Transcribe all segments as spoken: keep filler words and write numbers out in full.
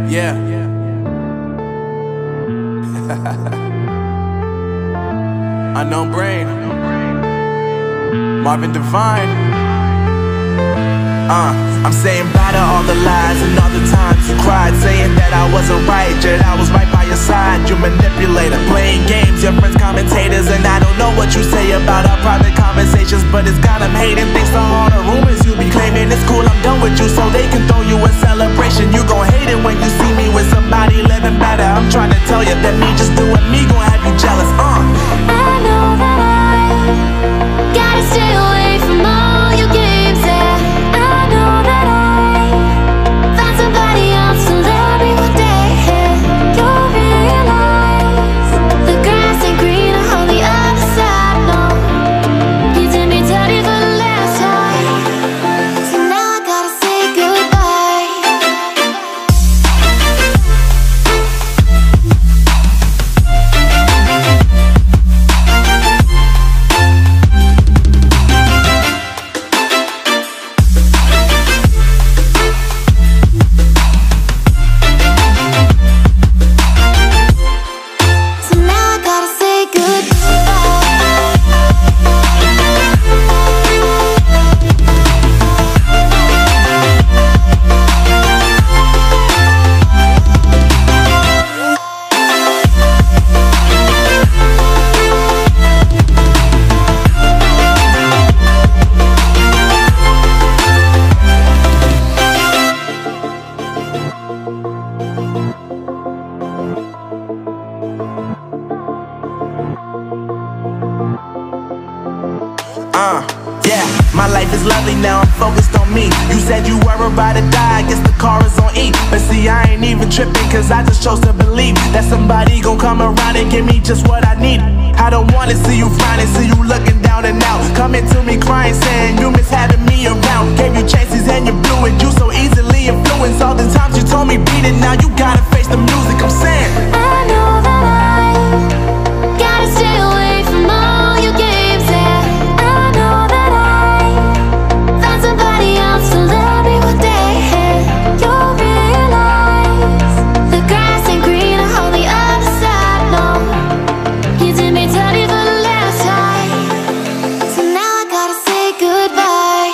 Yeah. Unknown Brain, Marvin Devine. Uh, I'm saying bye to all the lies and all the times you cried, saying that I wasn't right, yet I was right by your side. You manipulator, playing games, your friends commentators, and I don't know what you say about our private conversations, but it's got them hating. Thanks to all the rumors you be claiming. It's cool, I'm done with you, so they can throw you a celebration. You gon' hate it when you see me with somebody living better. I'm trying to tell you that me just doing me gon' have you jealous. Uh. I know that I gotta stay away from all your games, yeah. I know that I find somebody else to love me one day, yeah. You'll realize the grass ain't greener on the other side, no. You did me dirty for the last time, so now I gotta say goodbye. Uh, yeah, my life is lovely now, I'm focused on me. You said you were about to die, I guess the car is on E. But see, I ain't even tripping, cause I just chose to believe that somebody gon' come around and give me just what I need. I don't wanna see you frowning, see you looking down and out, coming to me crying, saying you miss having me around. Gave you chances and you blew it, you so easily influenced. All the times you told me beat it, now you gotta face the music. I'm saying I know that I gotta stay away from all your games, yeah. I know that I found somebody else to love me one day, yeah. You'll realize the grass ain't greener on the other side, no. You did me dirty for the last time, so now I gotta say goodbye.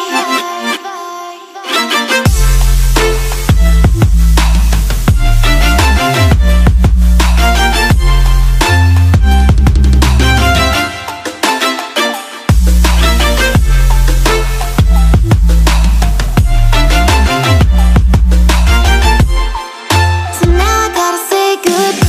So now I gotta say goodbye.